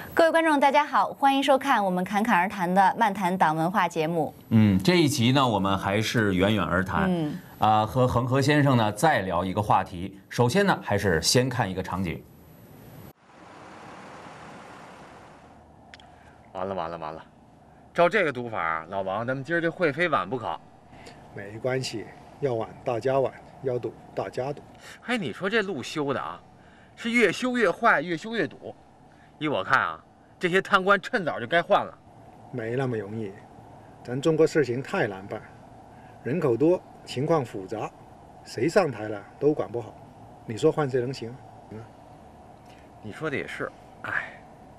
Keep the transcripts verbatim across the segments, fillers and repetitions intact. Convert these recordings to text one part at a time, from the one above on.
各位观众，大家好，欢迎收看我们侃侃而谈的漫谈党文化节目。 嗯，这一集呢，我们还是远远而谈。嗯，啊、呃，和恒河先生呢再聊一个话题。首先呢，还是先看一个场景。 完了完了完了，照这个读法，老王，咱们今儿这会非晚不可。 没关系，要晚大家晚，要堵大家堵。 哎，你说这路修的啊，是越修越坏，越修越堵。依我看啊，这些贪官趁早就该换了。 没那么容易，咱中国事情太难办，人口多，情况复杂，谁上台了都管不好。你说换谁能行？嗯， 你说的也是，哎。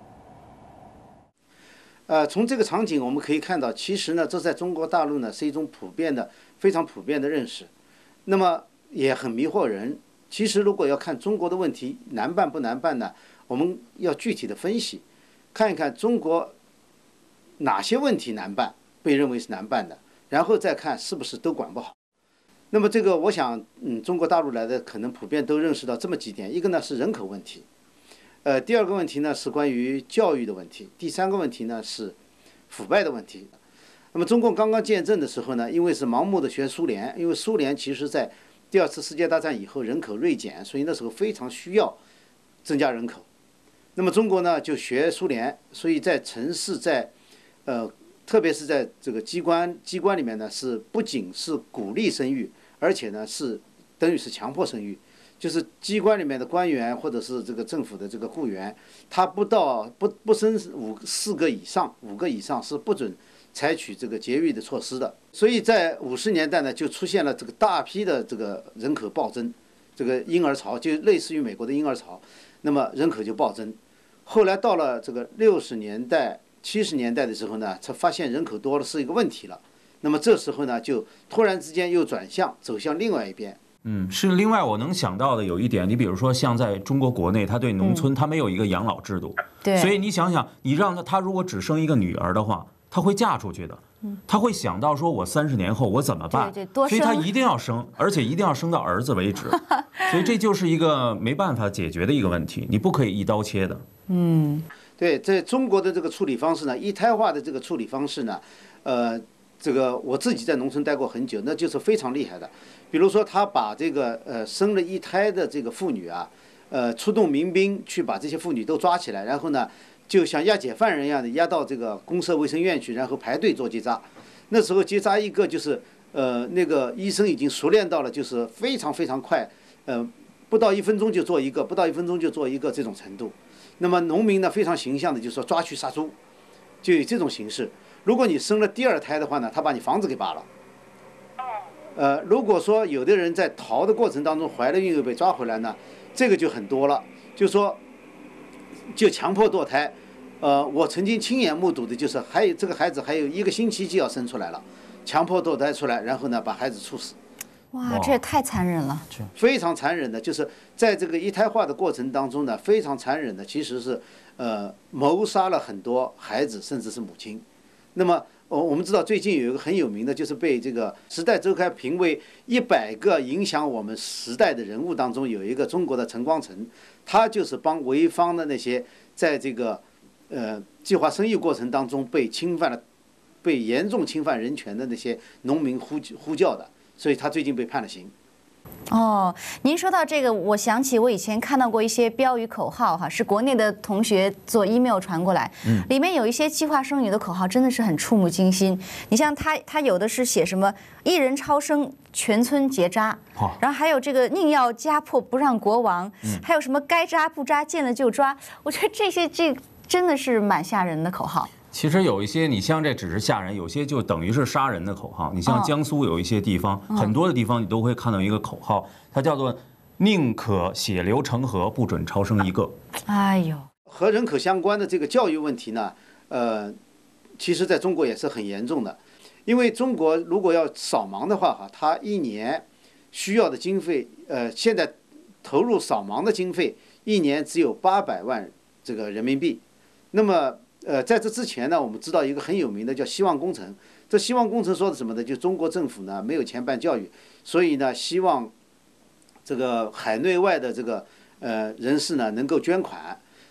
呃，从这个场景我们可以看到，其实呢，这在中国大陆呢是一种普遍的、非常普遍的认识，那么也很迷惑人。其实如果要看中国的问题难办不难办呢，我们要具体的分析，看一看中国哪些问题难办，被认为是难办的，然后再看是不是都管不好。那么这个我想，嗯，中国大陆来的可能普遍都认识到这么几点，一个呢是人口问题。呃，第二个问题呢是关于教育的问题，第三个问题呢是腐败的问题。那么中共刚刚建政的时候呢，因为是盲目的学苏联，因为苏联其实在第二次世界大战以后人口锐减，所以那时候非常需要增加人口。那么中国呢就学苏联，所以在城市在呃特别是在这个机关机关里面呢，是不仅是鼓励生育，而且呢是等于是强迫生育。就是机关里面的官员或者是这个政府的这个雇员，他不到不不生五四个以上，五个以上是不准采取这个节育的措施的。所以在五十年代呢，就出现了这个大批的这个人口暴增，这个婴儿潮就类似于美国的婴儿潮，那么人口就暴增。后来到了这个六十年代、七十年代的时候呢，才发现人口多了是一个问题了。那么这时候呢，就突然之间又转向走向另外一边。 嗯，是另外我能想到的有一点，你比如说像在中国国内，他对农村他没有一个养老制度， 对， 所以你想想，你让他他如果只生一个女儿的话，他会嫁出去的，他会想到说我三十年后我怎么办， 对对，多生， 所以他一定要生，而且一定要生到儿子为止，所以这就是一个没办法解决的一个问题，你不可以一刀切的。 嗯， 对，在中国的这个处理方式呢，一胎化的这个处理方式呢，呃。这个我自己在农村待过很久，那就是非常厉害的。比如说，他把这个呃生了一胎的这个妇女啊，呃出动民兵去把这些妇女都抓起来，然后呢，就像押解犯人一样的押到这个公社卫生院去，然后排队做结扎。那时候结扎一个就是呃那个医生已经熟练到了，就是非常非常快，呃不到一分钟就做一个，不到一分钟就做一个这种程度。那么农民呢非常形象的就是说抓去杀猪，就以这种形式。如果你生了第二胎的话呢，他把你房子给扒了。呃，如果说有的人在逃的过程当中怀了孕又被抓回来呢，这个就很多了，就说就强迫堕胎。呃，我曾经亲眼目睹的就是，还有这个孩子还有一个星期就要生出来了，强迫堕胎出来，然后呢把孩子处死。 哇，这也太残忍了！ 非常残忍的，就是在这个一胎化的过程当中呢，非常残忍的，其实是呃谋杀了很多孩子，甚至是母亲。那么，我我们知道最近有一个很有名的，就是被这个《时代周刊》评为一百个影响我们时代的人物当中，有一个中国的陈光诚，他就是帮潍坊的那些在这个呃计划生育过程当中被侵犯了、被严重侵犯人权的那些农民呼呼叫的，所以他最近被判了刑。 哦，您说到这个，我想起我以前看到过一些标语口号，哈，是国内的同学做 email 传过来，嗯，里面有一些计划生育的口号，真的是很触目惊心。你像他，他有的是写什么“一人超生，全村结扎”，哦，然后还有这个“宁要家破不让国亡”，嗯，还有什么“该扎不扎，见了就抓”。我觉得这些这真的是蛮吓人的口号。 其实有一些，你像这只是吓人，有些就等于是杀人的口号。你像江苏有一些地方，很多的地方你都会看到一个口号，它叫做“宁可血流成河，不准超生一个”。 哎呦， 和人口相关的这个教育问题呢，呃，其实在中国也是很严重的。因为中国如果要扫盲的话，哈，它一年需要的经费，呃，现在投入扫盲的经费一年只有八百万这个人民币。那么呃，在这之前呢，我们知道一个很有名的叫希望工程。这希望工程说的什么呢？就中国政府呢没有钱办教育，所以呢希望这个海内外的这个呃人士呢能够捐款。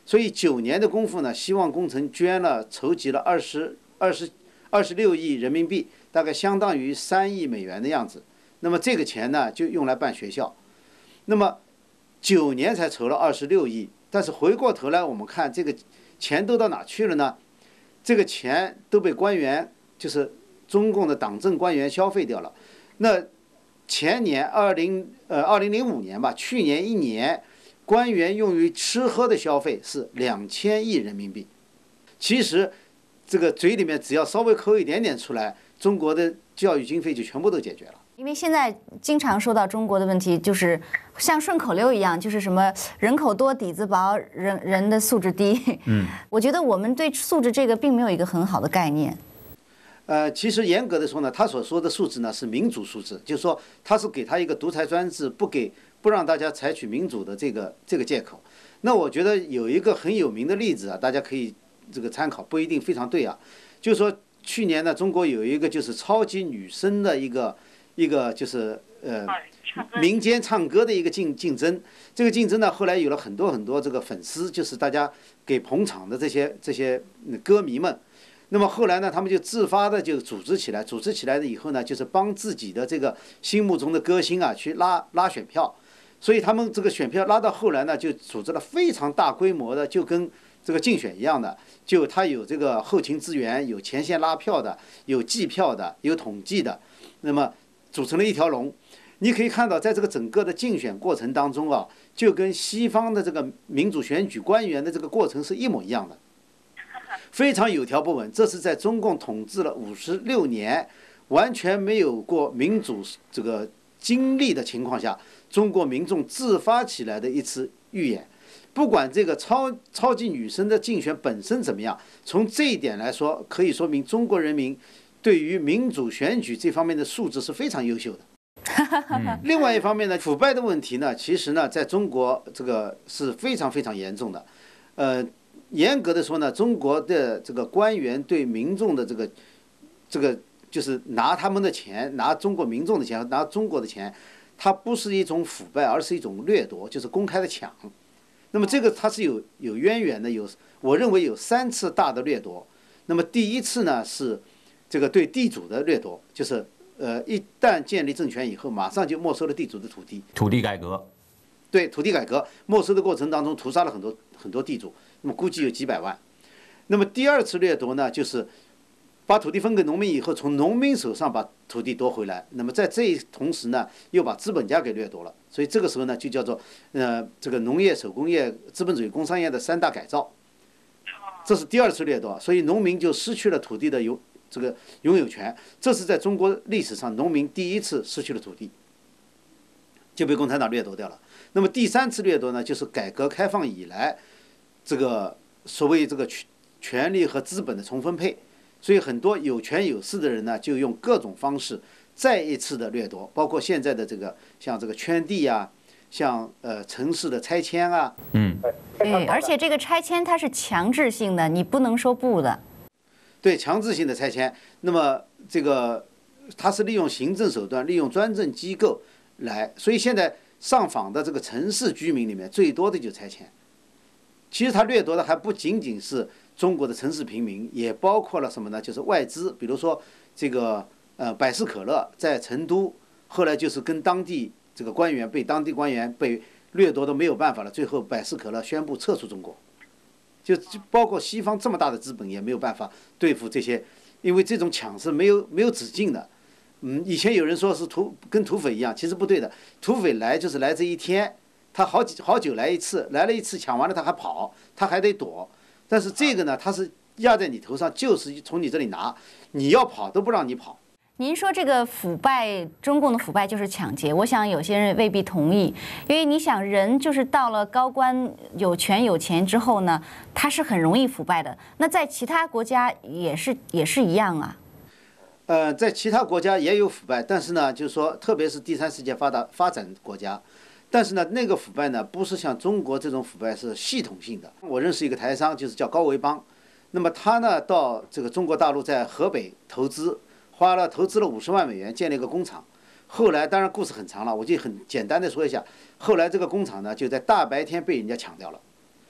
所以九年的功夫呢，希望工程捐了筹集了二十二十二十六亿人民币，大概相当于三亿美元的样子。那么这个钱呢，就用来办学校。那么九年才筹了二十六亿，但是回过头来我们看这个钱都到哪去了呢？这个钱都被官员，就是中共的党政官员消费掉了。那前年二零呃二零零五年吧，去年一年，官员用于吃喝的消费是两千亿人民币。其实这个嘴里面只要稍微抠一点点出来，中国的教育经费就全部都解决了。 因为现在经常说到中国的问题，就是像顺口溜一样，就是什么人口多底子薄，人人的素质低。嗯，我觉得我们对素质这个并没有一个很好的概念。 呃，其实严格的说呢，他所说的素质呢是民主素质，就是说他是给他一个独裁专制，不给不让大家采取民主的这个这个借口。那我觉得有一个很有名的例子啊，大家可以这个参考，不一定非常对啊。就是说去年呢，中国有一个就是超级女声的一个。一个就是呃民间唱歌的一个竞竞争，这个竞争呢后来有了很多很多这个粉丝，就是大家给捧场的这些这些歌迷们。那么后来呢，他们就自发的就组织起来，组织起来了以后呢，就是帮自己的这个心目中的歌星啊去拉拉选票。所以他们这个选票拉到后来呢，就组织了非常大规模的，就跟这个竞选一样的，就他有这个后勤资源，有前线拉票的，有计票的，有统计的，那么组成了一条龙。你可以看到，在这个整个的竞选过程当中啊，就跟西方的这个民主选举官员的这个过程是一模一样的，非常有条不紊。这是在中共统治了五十六年，完全没有过民主这个经历的情况下，中国民众自发起来的一次预演。不管这个超超级女声的竞选本身怎么样，从这一点来说，可以说明中国人民对于民主选举这方面的素质是非常优秀的。另外一方面呢，腐败的问题呢，其实呢，在中国这个是非常非常严重的。呃，严格的说呢，中国的这个官员对民众的这个这个就是拿他们的钱，拿中国民众的钱，拿中国的钱，它不是一种腐败，而是一种掠夺，就是公开的抢。那么这个它是有有渊源的，有我认为有三次大的掠夺。那么第一次呢是这个对地主的掠夺，就是呃一旦建立政权以后，马上就没收了地主的土地。 土地改革， 对土地改革没收的过程当中，屠杀了很多很多地主，那么估计有几百万。那么第二次掠夺呢，就是把土地分给农民以后，从农民手上把土地夺回来。那么在这一同时呢，又把资本家给掠夺了。所以这个时候呢，就叫做呃这个农业、手工业、资本主义工商业的三大改造。这是第二次掠夺，所以农民就失去了土地的拥这个拥有权。这是在中国历史上农民第一次失去了土地，就被共产党掠夺掉了。那么第三次掠夺呢，就是改革开放以来这个所谓这个权权力和资本的重分配。所以很多有权有势的人呢，就用各种方式再一次的掠夺，包括现在的这个像这个圈地啊，像呃城市的拆迁啊， 嗯， 对，而且这个拆迁它是强制性的，你不能说不的。 对，强制性的拆迁。那么这个它是利用行政手段，利用专政机构来，所以现在上访的这个城市居民里面最多的就是拆迁。其实他掠夺的还不仅仅是中国的城市平民，也包括了什么呢？就是外资，比如说这个呃百事可乐在成都，后来就是跟当地这个官员被当地官员被掠夺的没有办法了，最后百事可乐宣布撤出中国。就包括西方这么大的资本也没有办法对付这些，因为这种抢是没有没有止境的。嗯，以前有人说是土跟土匪一样，其实不对的，土匪来就是来这一天。他好几好久来一次，来了一次抢完了他还跑，他还得躲。但是这个呢，他是压在你头上，就是从你这里拿，你要跑都不让你跑。 您说这个腐败，中共的腐败就是抢劫，我想有些人未必同意，因为你想人就是到了高官有权有钱之后呢，他是很容易腐败的。那在其他国家也是也是一样啊。 呃，在其他国家也有腐败，但是呢，就是说，特别是第三世界发达发展国家。但是呢，那个腐败呢，不是像中国这种腐败是系统性的。我认识一个台商，就是叫高维邦，那么他呢到这个中国大陆在河北投资，花了投资了五十万美元建了一个工厂。后来当然故事很长了，我就很简单的说一下。后来这个工厂呢就在大白天被人家抢掉了，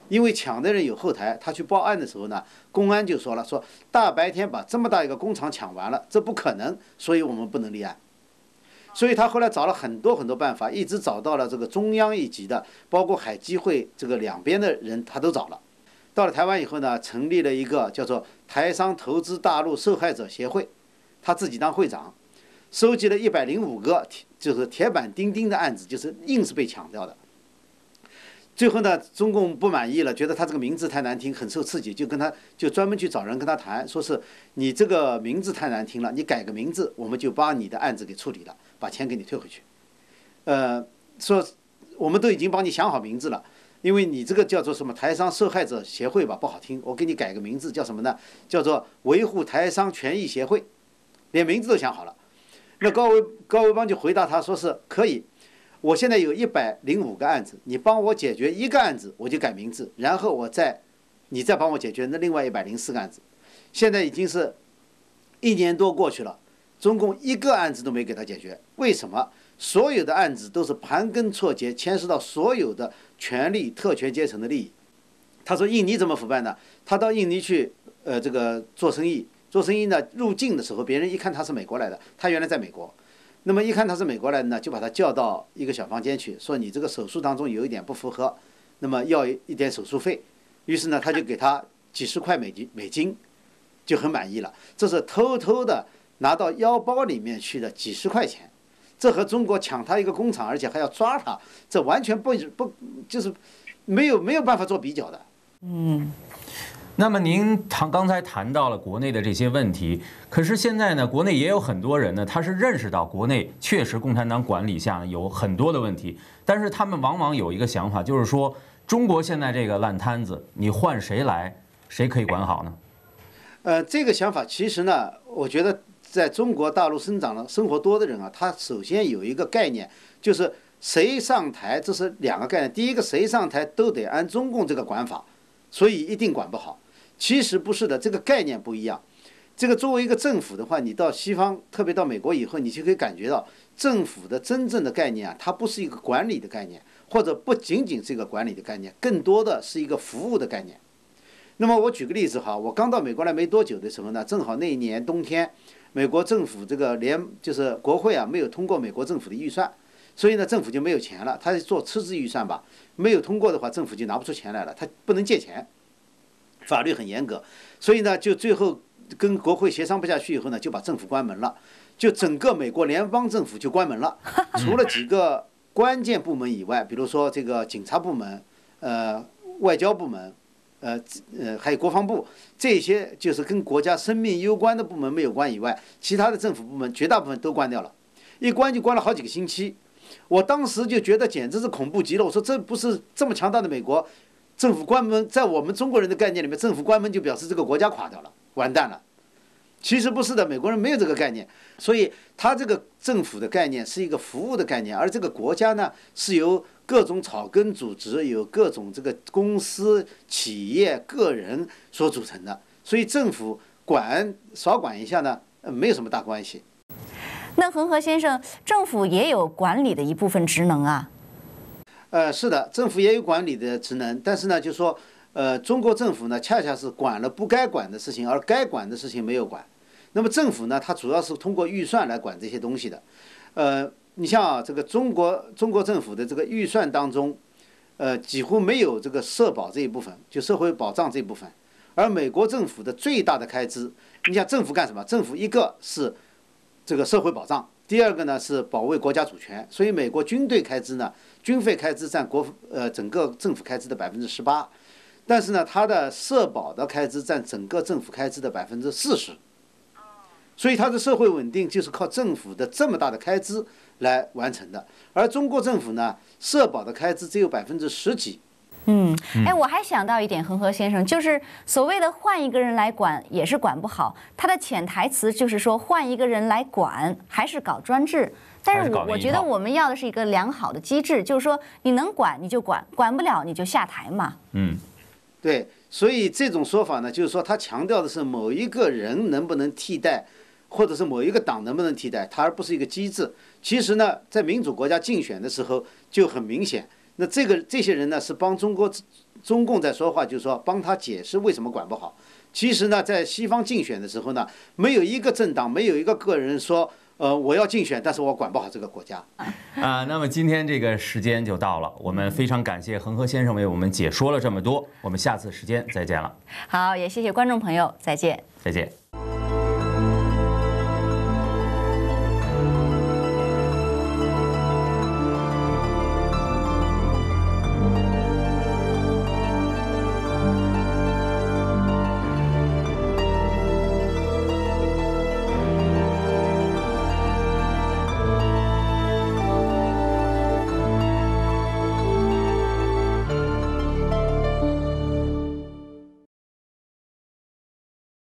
因为抢的人有后台，他去报案的时候呢，公安就说了，说大白天把这么大一个工厂抢完了，这不可能，所以我们不能立案。所以他后来找了很多很多办法，一直找到了这个中央一级的，包括海基会这个两边的人他都找了。到了台湾以后呢，成立了一个叫做台商投资大陆受害者协会，他自己当会长，收集了一百零五个就是铁板钉钉的案子，就是硬是被抢掉的。最后呢，中共不满意了，觉得他这个名字太难听，很受刺激，就跟他就专门去找人跟他谈，说是你这个名字太难听了，你改个名字，我们就把你的案子给处理了，把钱给你退回去。呃，说我们都已经帮你想好名字了，因为你这个叫做什么台商受害者协会吧，不好听，我给你改个名字，叫什么呢？叫做维护台商权益协会，连名字都想好了。那高维高维邦就回答他说是可以。我现在有一百零五个案子，你帮我解决一个案子，我就改名字，然后我再，你再帮我解决那另外一百零四个案子。现在已经是一年多过去了，中共一个案子都没给他解决。为什么？所有的案子都是盘根错节，牵涉到所有的权力特权阶层的利益。他说印尼怎么腐败呢？他到印尼去，呃，这个做生意，做生意呢，入境的时候，别人一看他是美国来的，他原来在美国。那么一看他是美国来的呢，就把他叫到一个小房间去，说你这个手术当中有一点不符合，那么要一点手术费。于是呢，他就给他几十块美金，美金就很满意了。这是偷偷的拿到腰包里面去的几十块钱，这和中国抢他一个工厂，而且还要抓他，这完全不不就是没有没有办法做比较的。 嗯。 那么您谈刚才谈到了国内的这些问题，可是现在呢，国内也有很多人呢，他是认识到国内确实共产党管理下有很多的问题，但是他们往往有一个想法，就是说中国现在这个烂摊子，你换谁来，谁可以管好呢？ 呃，这个想法其实呢，我觉得在中国大陆生长了生活多的人啊，他首先有一个概念，就是谁上台，这是两个概念。第一个，谁上台都得按中共这个管法，所以一定管不好。其实不是的，这个概念不一样。这个作为一个政府的话，你到西方，特别到美国以后，你就可以感觉到政府的真正的概念啊，它不是一个管理的概念，或者不仅仅是一个管理的概念，更多的是一个服务的概念。那么我举个例子哈，我刚到美国来没多久的时候呢，正好那一年冬天，美国政府这个联就是国会啊没有通过美国政府的预算，所以呢政府就没有钱了，他做赤字预算吧，没有通过的话，政府就拿不出钱来了，他不能借钱。法律很严格，所以呢，就最后跟国会协商不下去以后呢，就把政府关门了，就整个美国联邦政府就关门了，除了几个关键部门以外，比如说这个警察部门、呃外交部门、呃呃还有国防部，这些就是跟国家生命攸关的部门没有关以外，其他的政府部门绝大部分都关掉了，一关就关了好几个星期。我当时就觉得简直是恐怖极了，我说这不是这么强大的美国。政府关门，在我们中国人的概念里面，政府关门就表示这个国家垮掉了，完蛋了。其实不是的，美国人没有这个概念，所以他这个政府的概念是一个服务的概念，而这个国家呢是由各种草根组织、有各种这个公司、企业、个人所组成的，所以政府管少管一下呢，没有什么大关系。 那恒河先生，政府也有管理的一部分职能啊。 呃，是的，政府也有管理的职能，但是呢，就说，呃，中国政府呢，恰恰是管了不该管的事情，而该管的事情没有管。那么政府呢，它主要是通过预算来管这些东西的。呃，你像啊，这个中国中国政府的这个预算当中，呃，几乎没有这个社保这一部分，就社会保障这一部分。而美国政府的最大的开支，你想政府干什么？政府一个是这个社会保障。第二个呢是保卫国家主权，所以美国军队开支呢，军费开支占国呃整个政府开支的百分之十八，但是呢，它的社保的开支占整个政府开支的百分之四十，所以它的社会稳定就是靠政府的这么大的开支来完成的。而中国政府呢，社保的开支只有百分之十几。 嗯，哎，我还想到一点，恒河先生，就是所谓的换一个人来管也是管不好，他的潜台词就是说换一个人来管还是搞专制。但是我我觉得我们要的是一个良好的机制，就是说你能管你就管，管不了你就下台嘛。 嗯， 对，所以这种说法呢，就是说他强调的是某一个人能不能替代，或者是某一个党能不能替代，它而不是一个机制。其实呢，在民主国家竞选的时候就很明显。那这个这些人呢，是帮中国中共在说话，就是说帮他解释为什么管不好。其实呢，在西方竞选的时候呢，没有一个政党，没有一个个人说，呃，我要竞选，但是我管不好这个国家。 啊，那么今天这个时间就到了，我们非常感谢恒河先生为我们解说了这么多，我们下次时间再见了。 好，也谢谢观众朋友，再见。 再见。